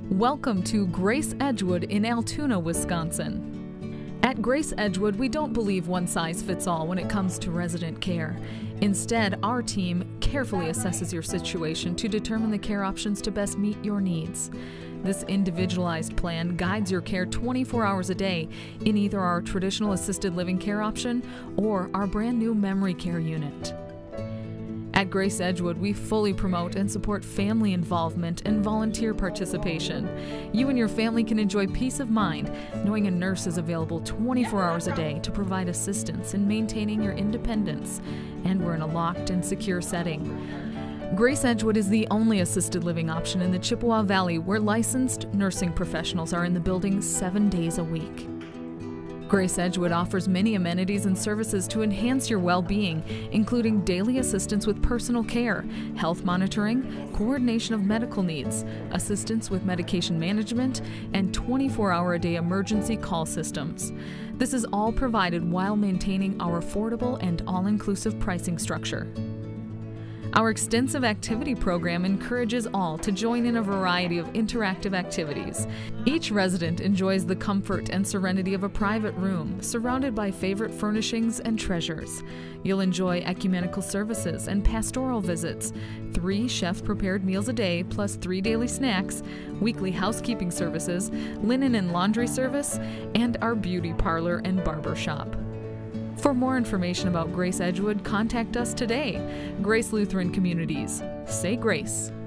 Welcome to Grace Edgewood in Altoona, Wisconsin. At Grace Edgewood, we don't believe one size fits all when it comes to resident care. Instead, our team carefully assesses your situation to determine the care options to best meet your needs. This individualized plan guides your care 24 hours a day in either our traditional assisted living care option or our brand new memory care unit. At Grace Edgewood, we fully promote and support family involvement and volunteer participation. You and your family can enjoy peace of mind knowing a nurse is available 24 hours a day to provide assistance in maintaining your independence, and we're in a locked and secure setting. Grace Edgewood is the only assisted living option in the Chippewa Valley where licensed nursing professionals are in the building 7 days a week. Grace Edgewood offers many amenities and services to enhance your well-being, including daily assistance with personal care, health monitoring, coordination of medical needs, assistance with medication management, and 24-hour-a-day emergency call systems. This is all provided while maintaining our affordable and all-inclusive pricing structure. Our extensive activity program encourages all to join in a variety of interactive activities. Each resident enjoys the comfort and serenity of a private room, surrounded by favorite furnishings and treasures. You'll enjoy ecumenical services and pastoral visits, 3 chef-prepared meals a day plus 3 daily snacks, weekly housekeeping services, linen and laundry service, and our beauty parlor and barber shop. For more information about Grace Edgewood, contact us today. Grace Lutheran Communities. Say grace.